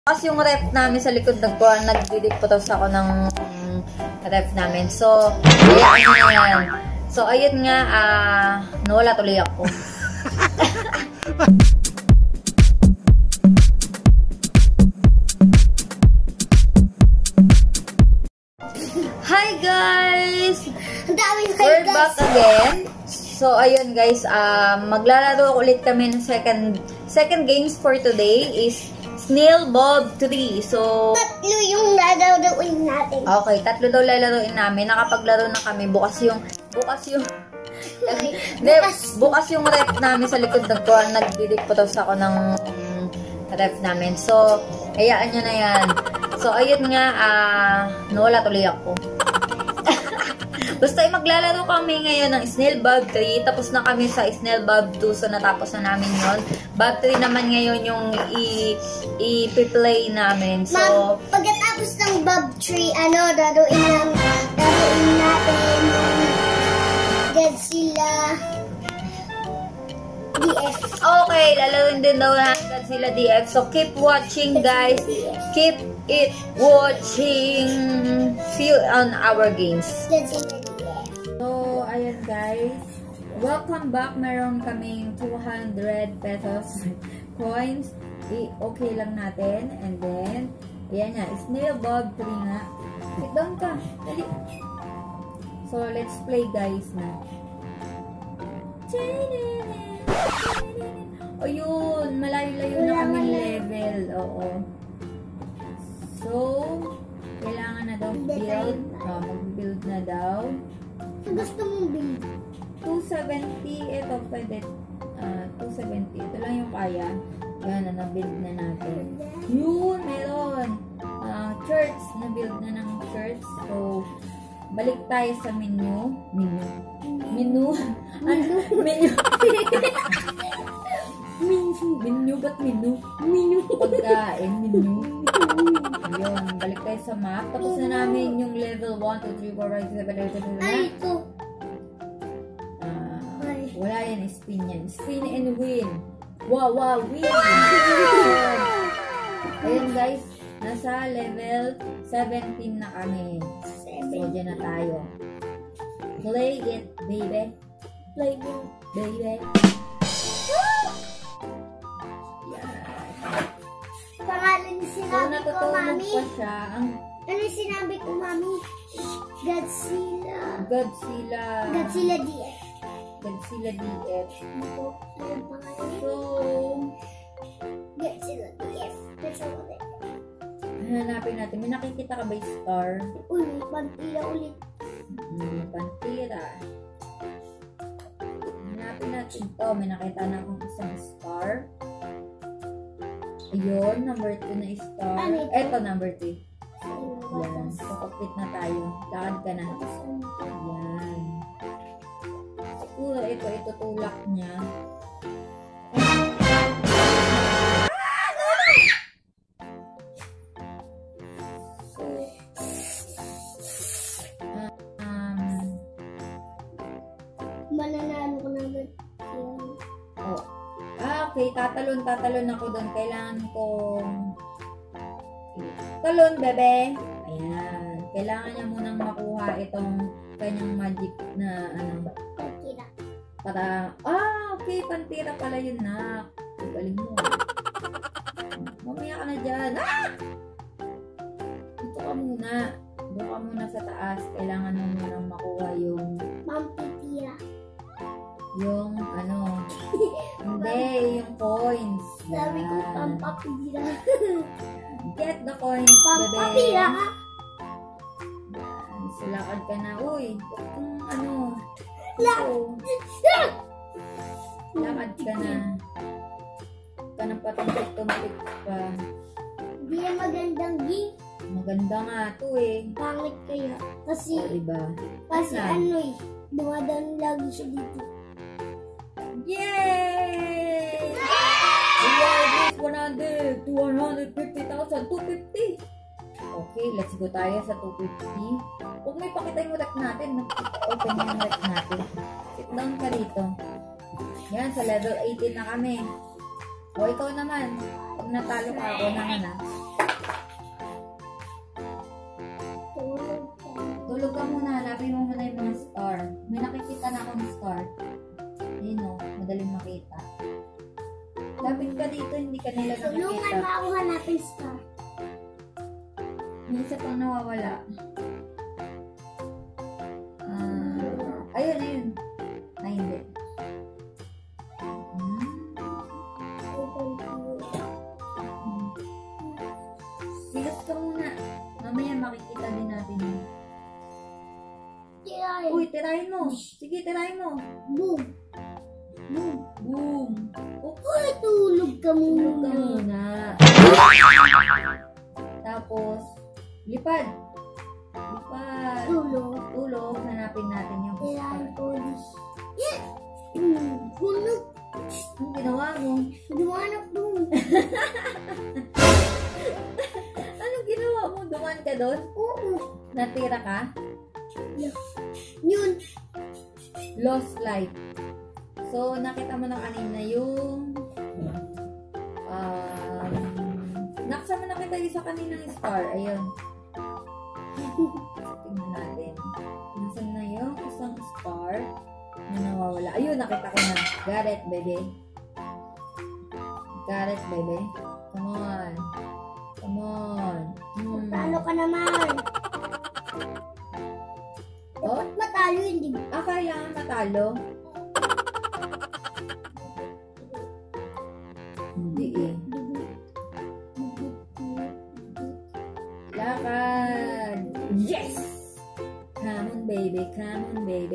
Kasi yung ref namin sa likod nagdidipotos ako ng ref namin. So, ayan. So, ayun nga, nawala tuloy ako. Hi guys! We're back again. So, ayun guys, maglalaro ulit kami ng second games for today is Snail Bob 3. So, tatlo yung lalaroin natin. Okay, tatlo daw lalaroin namin. Nakapaglaro na kami. Bukas yung ref namin sa likod nagdidipotos ako ng ref namin. So, hayaan nyo na yan. So, ayun nga, nawala tuloy ako. Basta maglalaro kami ngayon ng Snail Bob 3. Tapos na kami sa Snail Bob 2. So, natapos na namin yun. Bob 3 naman ngayon yung i-play namin. So, pagkatapos ng Bob 3, laruin natin Godzilla DF. Okay, lalaroin din daw na Godzilla DF. So, keep watching guys. Keep it watching. See you on our games. Godzilla DF. So, ayan guys. Welcome back. Meron kaming 200 pesos coins. Okay lang natin. And then, ayan nga. Snail Bob 3 nga. Sit down ka. Dali. So, let's play guys na. Ayun. Malayo-layo na kami level. Oo. So, kailangan na daw build. Mag-build na daw. Gusto mong build? 270. Ito, pwede. 270. Ito lang yung kaya. Yan, na-build na natin. Yun, meron. Church. Na-build na ng church. So, balik tayo sa menu. Menu. Ba't menu? Pagkain, menu. Ayun, balik tayo sa map. Tapos na namin yung level 1, 2, 3, 4, 5, 6, 7, 8, 9. Ay, ito. Wala yan, spin yan. Spin and win. Wow, win! Ayun guys, nasa level 17 na kami. So, dyan na tayo. Play it, baby. Play it, baby. Pangalan ni sinabi ko, mami. Pa siya. Ano sinabi ko, mami? Godzilla DF. Godzilla DF. Ito, anong pangalan? So, Godzilla DF. hanapin natin. May nakikita ka ba yung star? Uy, may pantira ulit. Pantira. Hanapin natin to. May nakita na akong isang star. Ayun, number 2 na star. Eto, number 3. Yan. So, complete na tayo. Lakad ka na. Yan. Siguro ito, itutulak niya. Mananalo ko naman. Oh. Okay. Tatalon ako doon. Kailangan kong talon, bebe. Ayan. Kailangan niya munang makuha itong kanyang magic na Pantira. Para, okay. Pantira pala yun na. Galing mo. Mamaya ka na dyan. Dito ka muna. Doon ka muna sa taas. Kailangan mo munang makuha yung Pampitira. yung hindi, yung coins. Sabi ko, pampapira. Get the coins, bebe. Pampapira ka? Sulakad ka na. Uy, lakad ka na. Ka na patumpik-tumpik pa. Hindi yan magandang game. Maganda nga to eh. Pangit kaya. Kasi, diba? kasi dumadaan lagi siya dito. Yay! Reward is 100 to 150,000. 250. Okay, let's go tayo sa 250. Huwag may pakita yung rep natin. Open yung rep natin. Sit down ka dito. Yan, sa level 18 na kami. O, ikaw naman. Pag natalo ka, ako naman hanapin star. May isa pang nawawala. Ayun. Ay, hindi. Bigas ka muna. Mamaya makikita din natin yun. Tirahin. Uy, tirahin mo. Sige, tirahin mo. Boom. Boom. Boom. Oops. Uy, tulog ka Tulog ka muna. muna. Tapos, lipad. Lipad. Tulog. Tulog. Hanapin natin yung Tirahin star. ko this. Yes! Hulog. Anong ginawa mo? Dumanap doon. Anong ginawa mo? Duman ka doon? Oo. Natira ka? Yun. Lost light. So, nakita mo na kanina yung nakasama na kita yung sa kaninang star. Ayun. Tingnan natin. Nasaan na yung isang star na nawawala. Ayun, nakita ko na. Got it, baby. Got it, baby. Come on. Come on. Talo ka naman. Oh? Dapat matalo yun, di ba? Kailangan matalo. Hindi eh. Lakad! Yes! Come on, baby. Come on, baby.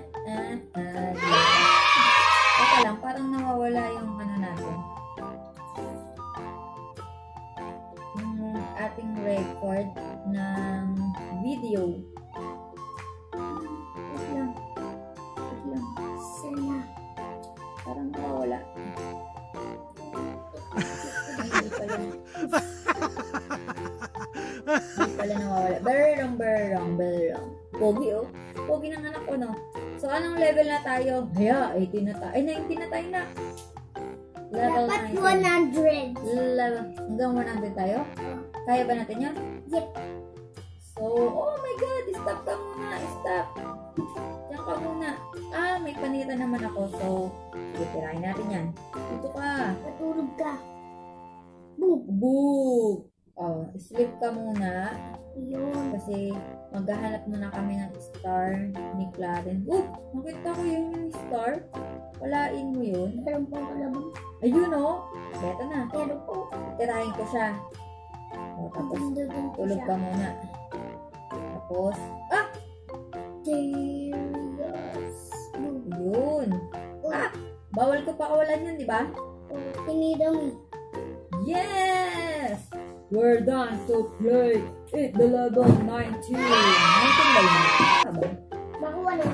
Teka lang, parang nawawala yung ano natin. Yung ating record ng video. Wait lang. Wait lang. Sana. Parang nawawala. Ay, hindi pala. Hindi pala nawawala. Berong. Pogi oh. Pogi ng anak ko no. So anong level na tayo? 18 na tayo. Ay, 19 na tayo na. Level Dapat 19. 100. Level. Hanggang 100 tayo? Kaya ba natin yan? Yep. So, oh my God. Stop ka muna. Stop. Diyan ka muna. May panira naman ako. So, titirahin natin yan. Dito ka. Matulog ka. Boom. Boom! Sleep ka muna. Yun. Kasi maghahanap muna kami ng star ni Clarence. Nakita ko yun yung star. Walain mo yun. Meron pong kalabang. Ayun o. Beto na. Pero po. Tirahin ko siya. Tapos tulog ka muna. Tapos, Serious. yun. Bawal ko pakawalan yun, di ba? Tinidang eh. Yes! We're done to play at the level 19. 19 ba yun? Baka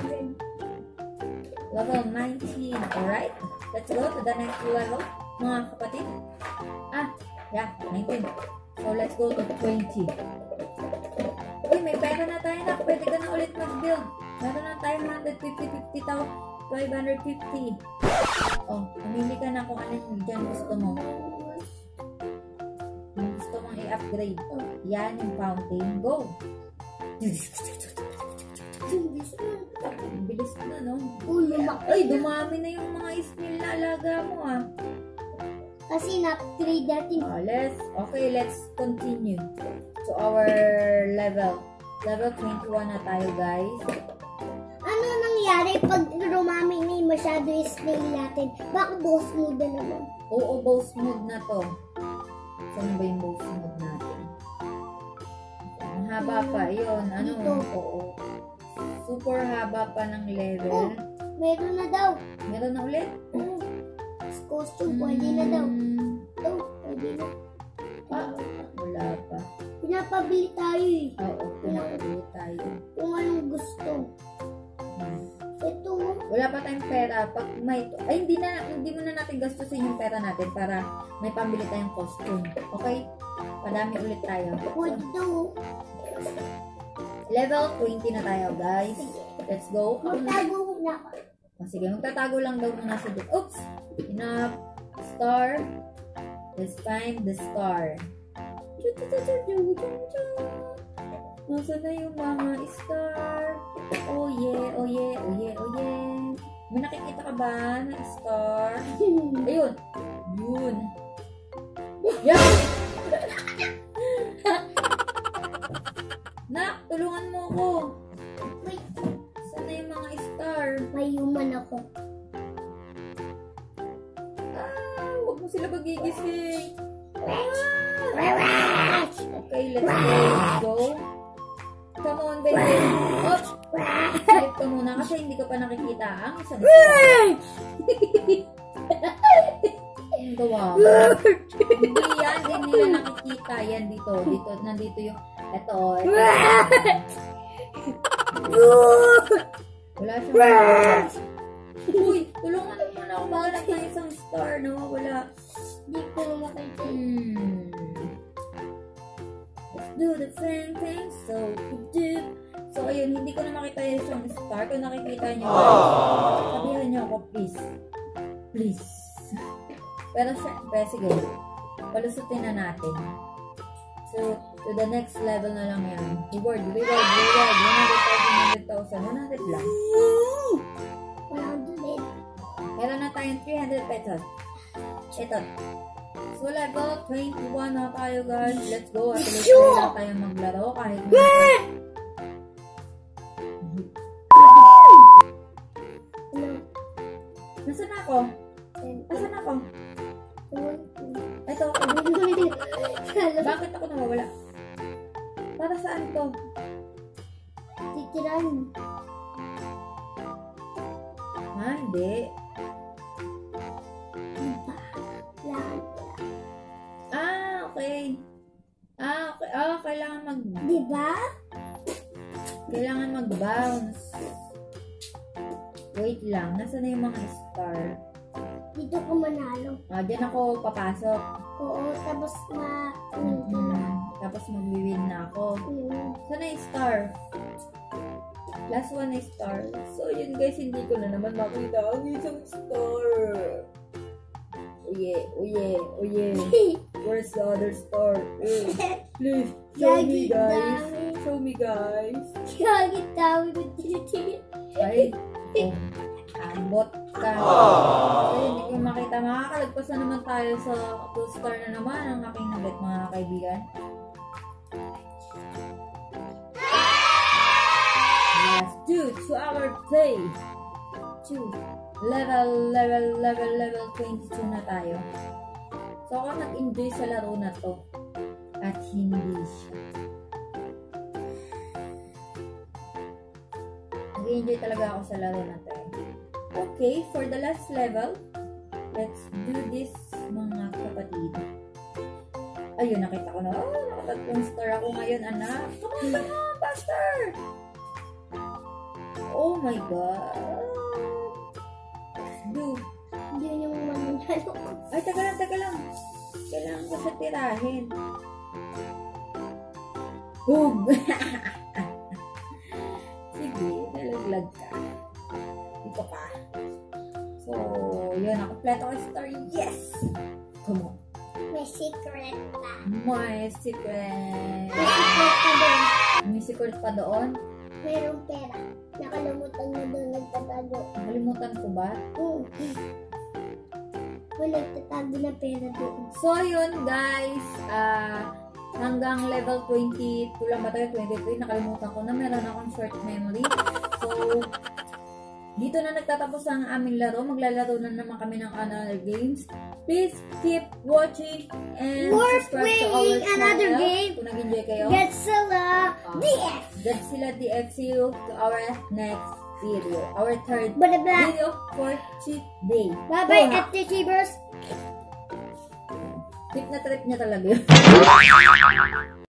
100. Level 19. Alright? Let's go to the next level, mga kapatid. 19. So, let's go to 20. Uy, may pera na tayo na. Pwede ka na ulit mag-build. Meron na tayo 150,550. Pamili ka na kung ano yung dyan gusto mo. Kung gusto mong i-upgrade. Yan yung fountain. Go! Bilis na, no? Ay, dumami na yung mga snail na alaga mo, Kasi na-upgrade natin. Let's continue to our level. Level 21 na tayo, guys. Ano nangyari pag rumami na yung masyado yung snail natin? Baka boss mode na naman. Oo, boss mode na to. Saan ba yung boss mode natin? Ang haba pa, yun. Dito. Oo. Super haba pa ng level. Meron na daw. Meron na ulit? Costume, pwede na daw. Pwede na. Wala pa. Pinapabili tayo eh. Oo, pinapabili tayo. Kung anong gusto. Ito. Wala pa tayong pera. Pag may... hindi muna natin gastusin yung pera natin para may pambili tayong costume. Okay? Padami ulit tayo. Pwede daw. Level 20 na tayo, guys. Let's go. Magtago na ako. Sige, magtatago lang daw muna siya dito. Oops! Enough. Star. Let's find the star. Nasaan na yung mga star? Oh yeah. May nakikita ka ba na star? Ayun. Yun. Yan! let's go. Come on, baby. Op! Slip ka muna kasi hindi ko pa nakikita ang isang star. Ang gawa mo. Hindi yan, hindi nila nakikita. Yan dito, nandito yung, ito. Wala siyang uy, tulungan naman ako mahanap ng isang star na wala. Hindi ko na makita. Let's do the same thing, so we do. So, ayun, hindi ko na makita yung isang star. Kung nakikita nyo, sabihan nyo ako, please. Please. Pero sige, palusutin na natin. So, to the next level na lang yan. Reward. 100,000, 100 lang. Meron na tayong 300 pesos. Ito. So, level 21 na tayo, guys. Let's go. At least na tayo maglaro kahit Nasaan ako? Nasaan ako? Ito. Bakit ako nawawala? Para saan to? Titiran. Ha? Hindi. Okay. Okay. Kailangan Diba? Kailangan mag-bounce. Wait lang. Nasaan na yung mga star? Dito ko manalo. Diyan ako papasok. Oo, tapos Tapos mag-win na ako. Saan na yung star? Last one na star. So, yun guys, hindi ko na naman makita ang isang star. Oye. Where's the other star? Please, show me guys. Show me guys. Gagit dami ko tinitingin. Ay, ambot ka. So, hindi ko makita. Makakalagpas na naman tayo sa 2 star na naman ang aking nabit, mga kaibigan. Let's do to our play. 2. Level 22 na tayo. So, ako nag-enjoy sa laro na to. At hindi siya. Nag-enjoy talaga ako sa laro na to. Okay, for the last level, let's do this, mga kapatid. Ayun, nakita ko na. Nakatatlong star ako ngayon, anak. Come on, faster! Oh my God. Do. Hindi yung mananalo. Ay, taga lang. Kailangan ko siya tirahin. Boom! Sige, nalaglag ka. Dito ka. So, yun. Nakompleto ko yung story. Yes! Come on. May secret pa. My secret. May secret pa doon. May secret pa doon? Merong pera. Nakalimutan mo doon nagtatago. Nakalimutan ko ba? Oo. May nagtatago na pera doon. So, yun guys. Hanggang level 22 lang ba tayo? 23. Nakalimutan ko na. Meron akong short memory. So, dito na nagtatapos ang aming laro. Maglalaro na naman kami ng another games. Please keep watching and We're subscribe to our playing channel. another game. Kung nag-enjoy kayo. Godzilla DF. Godzilla DF. See you to our next video. Our third Blah, blah. video for today. Bye-bye, So, FTCbers. trip na trip niya talaga yun.